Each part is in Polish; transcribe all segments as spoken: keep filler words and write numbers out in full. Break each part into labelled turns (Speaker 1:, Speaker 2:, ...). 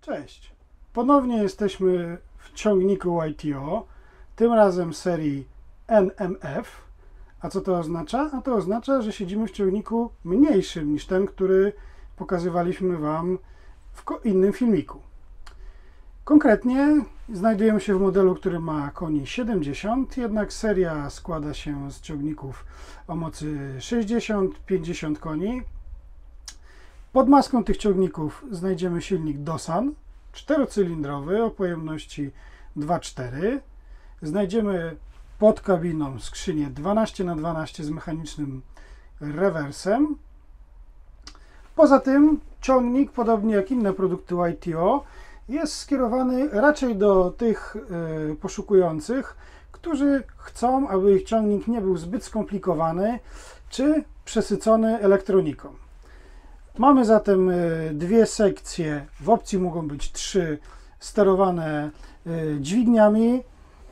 Speaker 1: Cześć! Ponownie jesteśmy w ciągniku Y T O, tym razem serii N M F. A co to oznacza? A to oznacza, że siedzimy w ciągniku mniejszym niż ten, który pokazywaliśmy Wam w innym filmiku. Konkretnie znajdujemy się w modelu, który ma koni siedemdziesiąt, jednak seria składa się z ciągników o mocy sześćdziesiąt do pięćdziesięciu koni. Pod maską tych ciągników znajdziemy silnik Dosan, czterocylindrowy o pojemności dwa przecinek cztery. Znajdziemy pod kabiną skrzynię dwanaście na dwanaście z mechanicznym rewersem. Poza tym ciągnik, podobnie jak inne produkty Y T O, jest skierowany raczej do tych y, poszukujących, którzy chcą, aby ich ciągnik nie był zbyt skomplikowany czy przesycony elektroniką. Mamy zatem dwie sekcje, w opcji mogą być trzy, sterowane dźwigniami.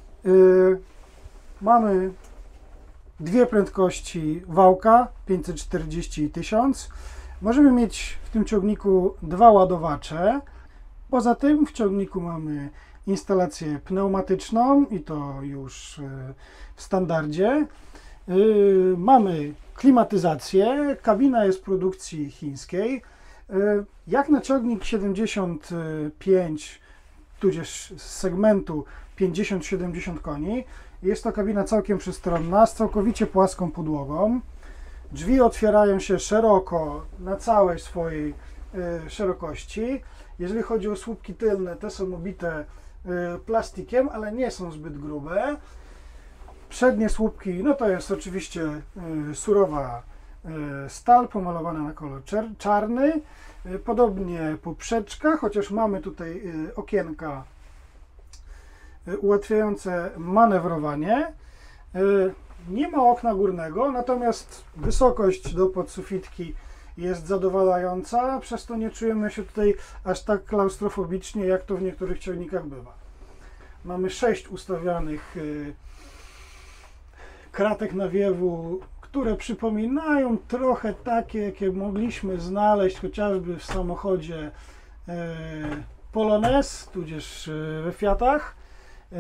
Speaker 1: Mamy dwie prędkości wałka, pięćset czterdzieści i tysiąc. Możemy mieć w tym ciągniku dwa ładowacze. Poza tym w ciągniku mamy instalację pneumatyczną i to już w standardzie. Mamy klimatyzację, kabina jest produkcji chińskiej. Jak na ciągnik siedemdziesiąt pięć, tudzież z segmentu pięćdziesiąt siedemdziesiąt koni, jest to kabina całkiem przystronna, z całkowicie płaską podłogą. Drzwi otwierają się szeroko, na całej swojej szerokości. Jeżeli chodzi o słupki tylne, te są obite plastikiem, ale nie są zbyt grube. Przednie słupki, no to jest oczywiście y, surowa y, stal pomalowana na kolor czarny. Y, podobnie poprzeczka, chociaż mamy tutaj y, okienka y, ułatwiające manewrowanie. Y, nie ma okna górnego, natomiast wysokość do podsufitki jest zadowalająca, przez to nie czujemy się tutaj aż tak klaustrofobicznie, jak to w niektórych ciągnikach bywa. Mamy sześć ustawionych y, kratek nawiewu, które przypominają trochę takie, jakie mogliśmy znaleźć chociażby w samochodzie e, Polones, tudzież e, we Fiatach. E,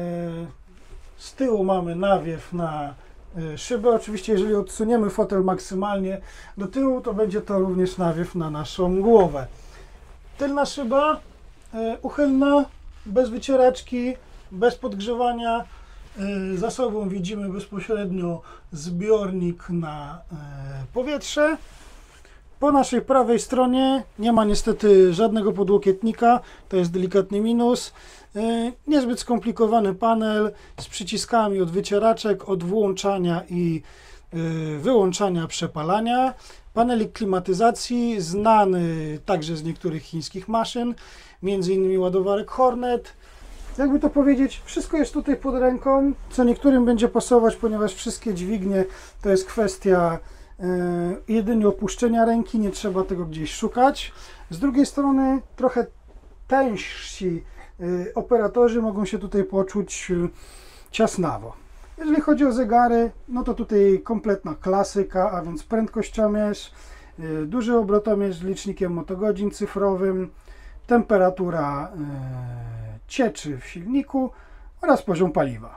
Speaker 1: z tyłu mamy nawiew na e, szybę. Oczywiście, jeżeli odsuniemy fotel maksymalnie do tyłu, to będzie to również nawiew na naszą głowę. Tylna szyba e, uchylna, bez wycieraczki, bez podgrzewania. Za sobą widzimy bezpośrednio zbiornik na powietrze. Po naszej prawej stronie nie ma niestety żadnego podłokietnika, to jest delikatny minus. Niezbyt skomplikowany panel z przyciskami od wycieraczek, od włączania i wyłączania przepalania. Panelik klimatyzacji znany także z niektórych chińskich maszyn, między innymi ładowarek Hornet. Jakby to powiedzieć, wszystko jest tutaj pod ręką, co niektórym będzie pasować, ponieważ wszystkie dźwignie to jest kwestia y, jedynie opuszczenia ręki, nie trzeba tego gdzieś szukać. Z drugiej strony trochę tężsi y, operatorzy mogą się tutaj poczuć y, ciasnawo. Jeżeli chodzi o zegary, no to tutaj kompletna klasyka, a więc prędkościomierz, y, duży obrotomierz z licznikiem motogodzin cyfrowym, temperatura y, cieczy w silniku oraz poziom paliwa.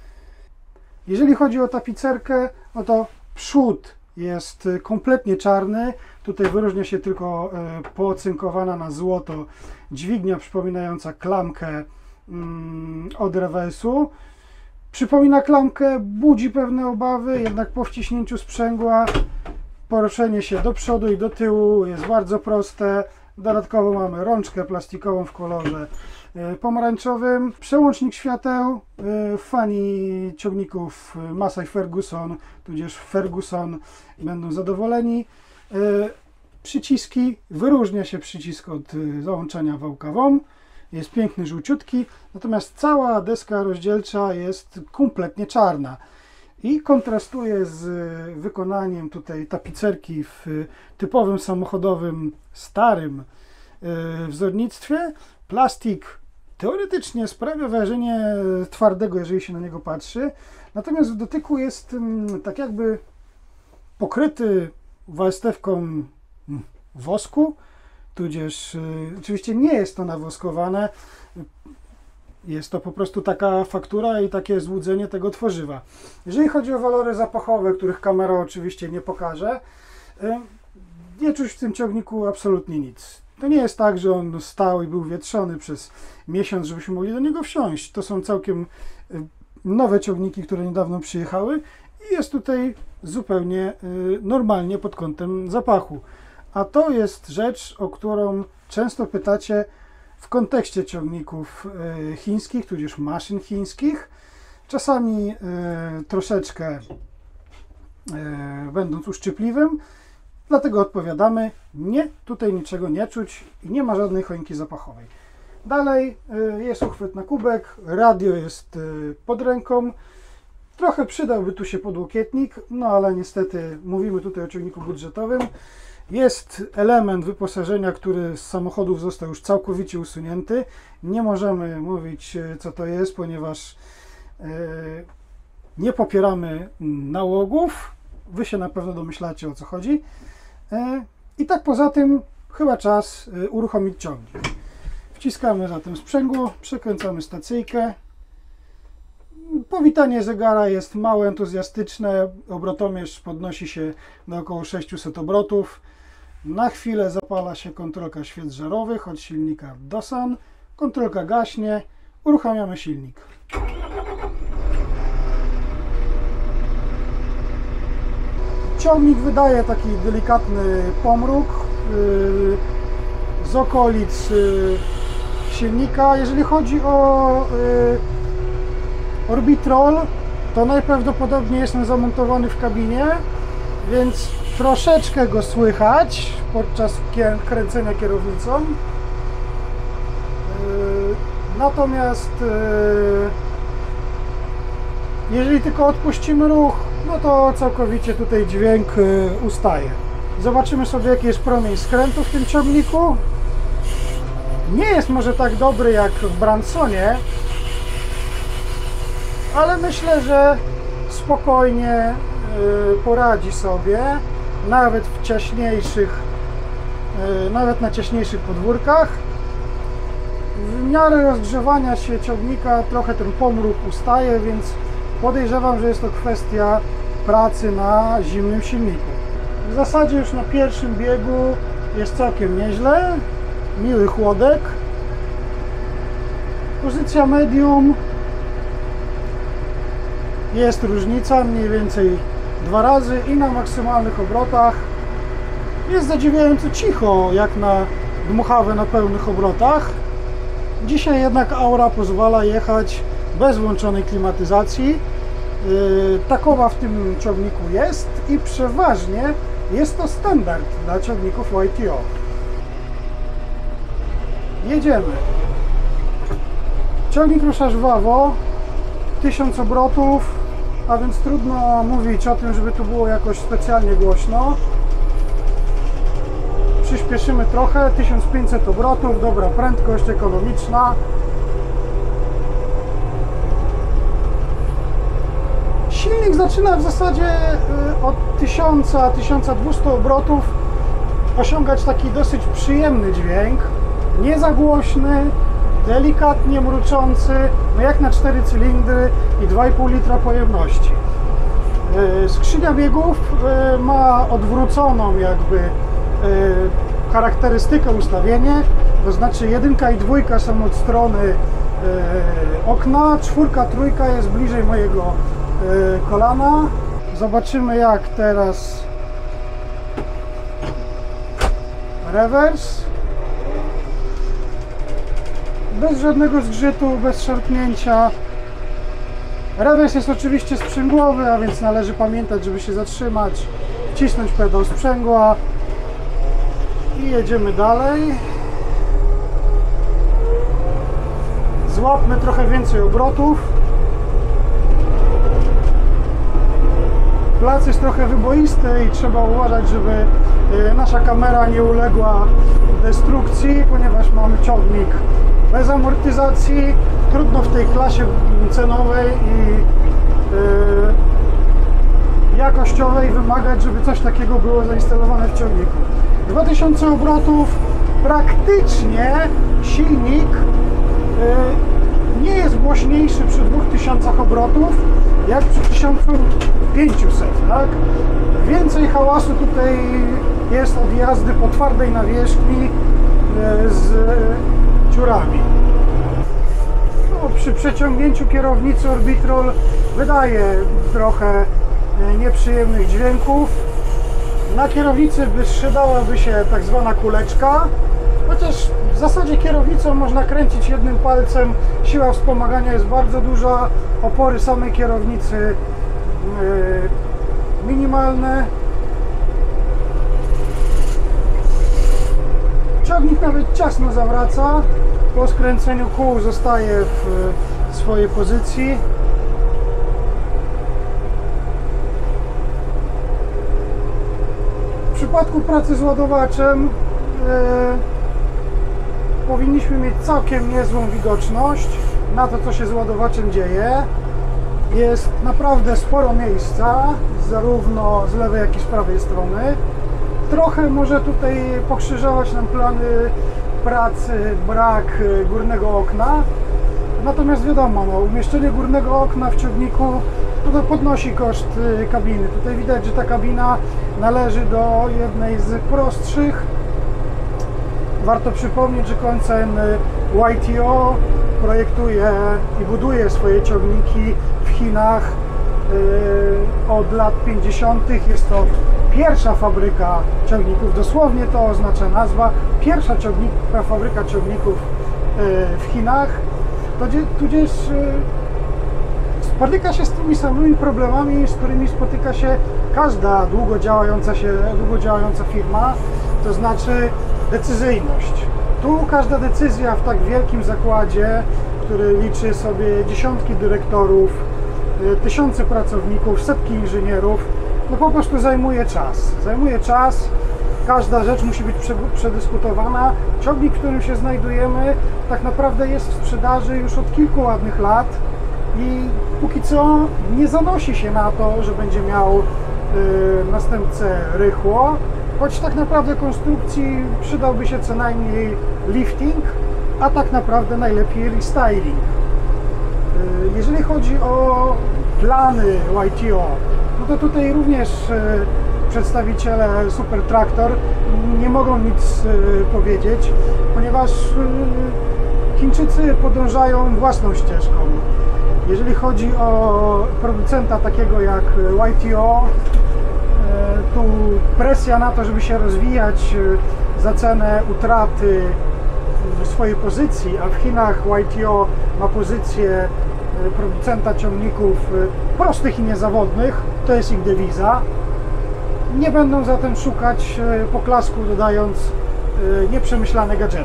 Speaker 1: Jeżeli chodzi o tapicerkę, no to przód jest kompletnie czarny. Tutaj wyróżnia się tylko poocynkowana na złoto dźwignia przypominająca klamkę od rewersu. Przypomina klamkę, budzi pewne obawy, jednak po wciśnięciu sprzęgła poruszenie się do przodu i do tyłu jest bardzo proste. Dodatkowo mamy rączkę plastikową w kolorze pomarańczowym, przełącznik świateł. Fani ciągników Massey Ferguson, tudzież Ferguson będą zadowoleni. Przyciski, wyróżnia się przycisk od załączania wałka W O M, jest piękny, żółciutki, natomiast cała deska rozdzielcza jest kompletnie czarna i kontrastuje z wykonaniem tutaj tapicerki w typowym samochodowym, starym wzornictwie. Plastik teoretycznie sprawia wrażenie twardego, jeżeli się na niego patrzy, natomiast w dotyku jest tak jakby pokryty warstewką wosku, tudzież y, oczywiście nie jest to nawoskowane, jest to po prostu taka faktura i takie złudzenie tego tworzywa. Jeżeli chodzi o walory zapachowe, których kamera oczywiście nie pokaże, y, nie czuć w tym ciągniku absolutnie nic. To nie jest tak, że on stał i był wietrzony przez miesiąc, żebyśmy mogli do niego wsiąść. To są całkiem nowe ciągniki, które niedawno przyjechały i jest tutaj zupełnie normalnie pod kątem zapachu. A to jest rzecz, o którą często pytacie w kontekście ciągników chińskich, tudzież maszyn chińskich. Czasami troszeczkę będąc uszczypliwym. Dlatego odpowiadamy, nie, tutaj niczego nie czuć i nie ma żadnej choinki zapachowej. Dalej jest uchwyt na kubek, radio jest pod ręką. Trochę przydałby tu się podłokietnik, no ale niestety mówimy tutaj o ciągniku budżetowym. Jest element wyposażenia, który z samochodów został już całkowicie usunięty. Nie możemy mówić, co to jest, ponieważ nie popieramy nałogów. Wy się na pewno domyślacie, o co chodzi. I tak poza tym chyba czas uruchomić ciągnik. Wciskamy zatem sprzęgło, przekręcamy stacyjkę. Powitanie zegara jest mało entuzjastyczne. Obrotomierz podnosi się do około sześciuset obrotów. Na chwilę zapala się kontrolka świec żarowych od silnika Dosan. Kontrolka gaśnie. Uruchamiamy silnik. Ciągnik wydaje taki delikatny pomruk z okolic silnika. Jeżeli chodzi o Orbitrol, to najprawdopodobniej jest on zamontowany w kabinie, więc troszeczkę go słychać podczas kręcenia kierownicą. Natomiast jeżeli tylko odpuścimy ruch, no to całkowicie tutaj dźwięk ustaje. Zobaczymy sobie, jaki jest promień skrętu w tym ciągniku. Nie jest może tak dobry jak w Bransonie, ale myślę, że spokojnie poradzi sobie nawet w ciaśniejszych, nawet na ciaśniejszych podwórkach. W miarę rozgrzewania się ciągnika trochę ten pomruk ustaje, więc podejrzewam, że jest to kwestia pracy na zimnym silniku. W zasadzie już na pierwszym biegu jest całkiem nieźle. Miły chłodek. Pozycja medium. Jest różnica, mniej więcej dwa razy i na maksymalnych obrotach jest zadziwiająco cicho, jak na dmuchawe na pełnych obrotach. Dzisiaj jednak Aura pozwala jechać bez włączonej klimatyzacji. Yy, takowa w tym ciągniku jest i przeważnie jest to standard dla ciągników Y T O. Jedziemy. Ciągnik rusza żwawo, tysiąc obrotów, a więc trudno mówić o tym, żeby tu było jakoś specjalnie głośno. Przyspieszymy trochę, tysiąc pięćset obrotów, dobra prędkość, ekonomiczna. Silnik zaczyna w zasadzie od tysiąc do tysiąca dwustu obrotów osiągać taki dosyć przyjemny dźwięk, nie za głośny, delikatnie mruczący, no jak na cztery cylindry i dwa i pół litra pojemności. Skrzynia biegów ma odwróconą jakby charakterystykę, ustawienie, to znaczy jedynka i dwójka są od strony okna, czwórka, trójka jest bliżej mojego kolana. Zobaczymy, jak teraz rewers. Bez żadnego zgrzytu, bez szarpnięcia. Rewers jest oczywiście sprzęgłowy, a więc należy pamiętać, żeby się zatrzymać, wcisnąć pedał sprzęgła i jedziemy dalej. Złapmy trochę więcej obrotów. Plac jest trochę wyboisty i trzeba uważać, żeby nasza kamera nie uległa destrukcji, ponieważ mamy ciągnik bez amortyzacji. Trudno w tej klasie cenowej i yy, jakościowej wymagać, żeby coś takiego było zainstalowane w ciągniku. dwa tysiące obrotów praktycznie silnik nie jest głośniejszy przy dwóch tysiącach obrotów jak przy tysiąc pięciuset, tak? Więcej hałasu tutaj jest od jazdy po twardej nawierzchni z dziurami. No, przy przeciągnięciu kierownicy Orbitrol wydaje trochę nieprzyjemnych dźwięków. Na kierownicy wystrzydałaby się tak zwana kuleczka, chociaż w zasadzie kierownicą można kręcić jednym palcem, siła wspomagania jest bardzo duża, opory samej kierownicy yy, minimalne. Ciągnik nawet ciasno zawraca, po skręceniu kół zostaje w swojej pozycji. W przypadku pracy z ładowaczem yy, powinniśmy mieć całkiem niezłą widoczność na to, co się z ładowaczem dzieje. Jest naprawdę sporo miejsca, zarówno z lewej, jak i z prawej strony. Trochę może tutaj pokrzyżować nam plany pracy brak górnego okna. Natomiast wiadomo, no, umieszczenie górnego okna w ciągniku no to podnosi koszt kabiny. Tutaj widać, że ta kabina należy do jednej z prostszych. Warto przypomnieć, że koncern Y T O projektuje i buduje swoje ciągniki w Chinach od lat pięćdziesiątych. Jest to pierwsza fabryka ciągników, dosłownie to oznacza nazwa, pierwsza ciągnika, fabryka ciągników w Chinach. Tudzież spotyka się z tymi samymi problemami, z którymi spotyka się każda długo działająca, się, długo działająca firma, to znaczy decyzyjność. Tu każda decyzja w tak wielkim zakładzie, który liczy sobie dziesiątki dyrektorów, tysiące pracowników, setki inżynierów, no po prostu zajmuje czas. Zajmuje czas, każda rzecz musi być przedyskutowana. Ciągnik, w którym się znajdujemy, tak naprawdę jest w sprzedaży już od kilku ładnych lat i póki co nie zanosi się na to, że będzie miał y, następcę rychło, choć tak naprawdę konstrukcji przydałby się co najmniej lifting, a tak naprawdę najlepiej restyling. Y, jeżeli chodzi o plany Y T O, no to tutaj również y, przedstawiciele Super Tractor nie mogą nic y, powiedzieć, ponieważ y, Chińczycy podążają własną ścieżką. Jeżeli chodzi o producenta takiego jak Y T O, y, tu presja na to, żeby się rozwijać y, za cenę utraty y, swojej pozycji, a w Chinach Y T O ma pozycję y, producenta ciągników y, prostych i niezawodnych, to jest ich dewiza. Nie będą zatem szukać poklasku, dodając nieprzemyślane gadżety.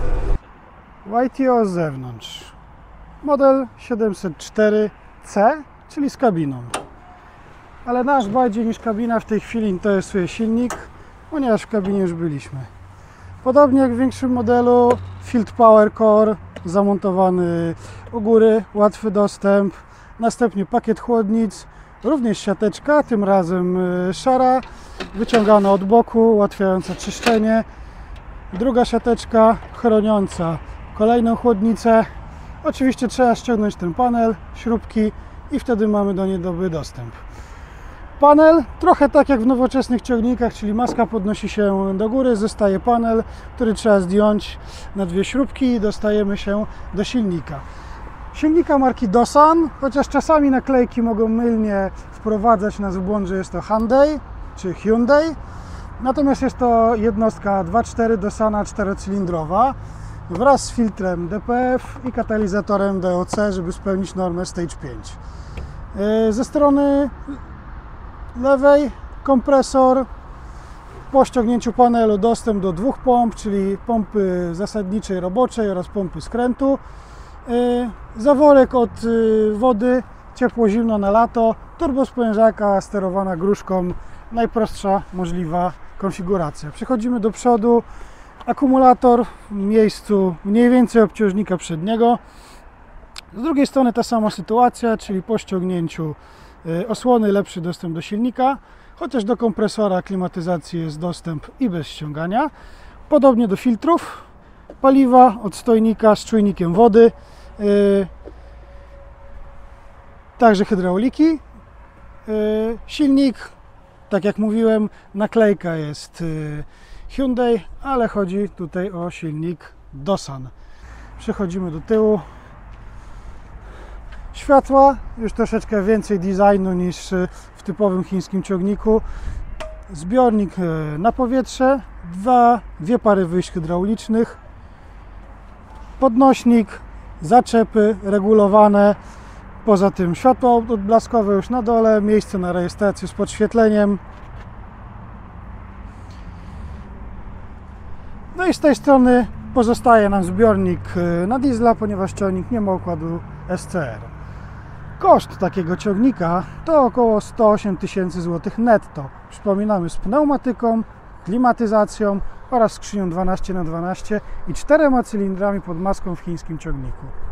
Speaker 1: Y T O z zewnątrz. Model siedemset cztery C, czyli z kabiną. Ale nasz bardziej niż kabina w tej chwili interesuje silnik, ponieważ w kabinie już byliśmy. Podobnie jak w większym modelu, Field Power Core zamontowany u góry, łatwy dostęp. Następnie pakiet chłodnic, również siateczka, tym razem szara, wyciągana od boku, ułatwiająca czyszczenie. Druga siateczka chroniąca kolejną chłodnicę. Oczywiście trzeba ściągnąć ten panel, śrubki i wtedy mamy do niej dobry dostęp. Panel trochę tak jak w nowoczesnych ciągnikach, czyli maska podnosi się do góry, zostaje panel, który trzeba zdjąć na dwie śrubki i dostajemy się do silnika. Silnika marki Doosan, chociaż czasami naklejki mogą mylnie wprowadzać nas w błąd, że jest to Hyundai czy Hyundai. Natomiast jest to jednostka dwa cztery Doosana czterocylindrowa wraz z filtrem D P F i katalizatorem D O C, żeby spełnić normę Stage pięć. Ze strony lewej kompresor, po ściągnięciu panelu dostęp do dwóch pomp, czyli pompy zasadniczej roboczej oraz pompy skrętu. Zaworek od wody, ciepło-zimno na lato, turbosprężarka sterowana gruszką, najprostsza możliwa konfiguracja. Przechodzimy do przodu, akumulator w miejscu mniej więcej obciążnika przedniego. Z drugiej strony ta sama sytuacja, czyli po ściągnięciu osłony lepszy dostęp do silnika, chociaż do kompresora klimatyzacji jest dostęp i bez ściągania. Podobnie do filtrów paliwa, odstojnika z czujnikiem wody, yy, także hydrauliki. Yy, silnik, tak jak mówiłem, naklejka jest yy, Hyundai, ale chodzi tutaj o silnik Dosan. Przechodzimy do tyłu. Światła, już troszeczkę więcej designu niż w typowym chińskim ciągniku. Zbiornik na powietrze, dwa, dwie pary wyjść hydraulicznych, podnośnik, zaczepy regulowane, poza tym światło odblaskowe już na dole, miejsce na rejestrację z podświetleniem. No i z tej strony pozostaje nam zbiornik na diesla, ponieważ ciągnik nie ma układu S C R. Koszt takiego ciągnika to około sto osiem tysięcy złotych netto. Przypominamy, z pneumatyką, klimatyzacją oraz skrzynią dwanaście na dwanaście i czterema cylindrami pod maską w chińskim ciągniku.